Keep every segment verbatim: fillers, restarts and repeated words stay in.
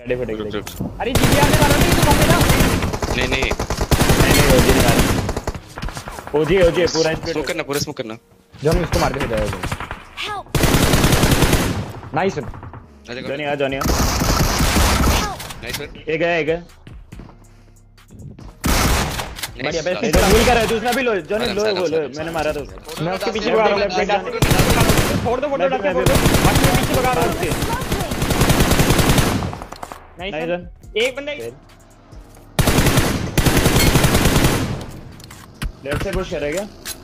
अरे जीजी आने वाला नहीं तो बंदे ना। नहीं नहीं नहीं ओजी ने मारा। ओजी ओजी पूरा स्मोक करना, पूरा स्मोक करना। जॉनी इसको मार के जाएगा। नाइस जॉनी आ जॉनी आ। Nice sir. एक है एक है बढ़िया बेस्ट भूल कर रहा है दूसरा भी लो जॉनी लो वो लो मैंने मारा था उसको। मैं उसके पीछे भगा रहा हूं लेफ्ट साइड छोड़ दो फोटो डाल के छोड़ दो बाकी मैं पीछे भगा रहा हूं उसके। नाइस एक बंदा लेफ्ट से पुश करेगा।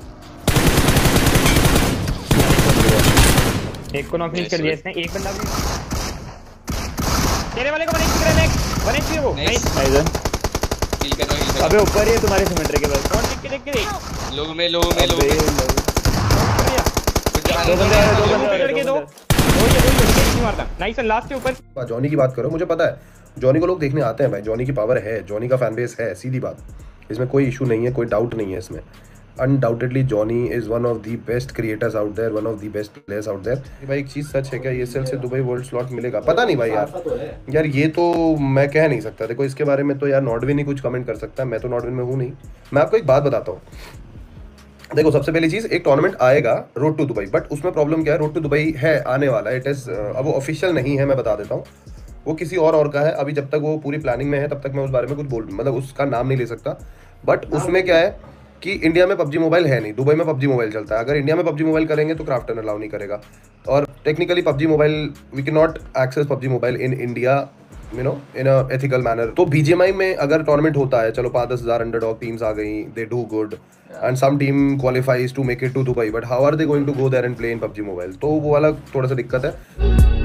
एक को नॉक नहीं कर दिया इसने। एक बंदा भी तेरे वाले को वन एचपी कर नेक्स्ट वन एचपी वो नाइस नाइस किल कर रहा है। अबे ऊपर ही है तुम्हारे सिमेंटर के पास। कौन देख के देख के देख लोग में लोग में लोग में दो बंदे आ रहे दो बंदे लड़के दो वो ये वो नहीं मारता। नाइस लास्ट के ऊपर। जॉनी की बात करो, मुझे पता है जॉनी को लोग देखने आते हैं भाई। जॉनी की पावर है, जॉनी का फैन बेस है, सीधी बात, इसमें कोई इशू नहीं है, कोई डाउट नहीं है इसमें। Undoubtedly Johnny is one of the best creators out there, one of the best players out there. भाई एक चीज सच है क्या, ईएसएल से दुबई वर्ल्ड स्लॉट मिलेगा? पता नहीं भाई यार यार ये तो मैं कह नहीं सकता। देखो इसके बारे में तो यार नॉर्डविन ही कुछ कमेंट कर सकता है, मैं तो नॉर्डविन में हूँ नहीं। मैं आपको एक बात बताता हूँ, देखो सबसे पहली चीज एक टूर्नामेंट आएगा रोड टू दुबई, बट उसमें प्रॉब्लम क्या है, रोड टू दुबई है आने वाला है, इट इज अब वो ऑफिशियल नहीं है, मैं बता देता हूँ वो किसी और और का है। अभी जब तक वो पूरी प्लानिंग में है तब तक मैं उस बारे में कुछ बोल मतलब उसका नाम नहीं ले सकता। बट उसमें क्या है कि इंडिया में पबजी मोबाइल है नहीं, दुबई में पबजी मोबाइल चलता है। अगर इंडिया में पबजी मोबाइल करेंगे तो क्राफ्टन अलाउ नहीं करेगा, और technically PUBG mobile we can not access PUBG mobile in India you know in a ethical manner. तो बीजीएमआई में अगर टूर्नामेंट होता है, चलो पाँच दस हजार अंडरडॉग टीम्स आ गई, they do good and some team qualifies to make it to Dubai, but how are they going to go there and play in PUBG mobile? तो वो वाला थोड़ा सा दिक्कत है।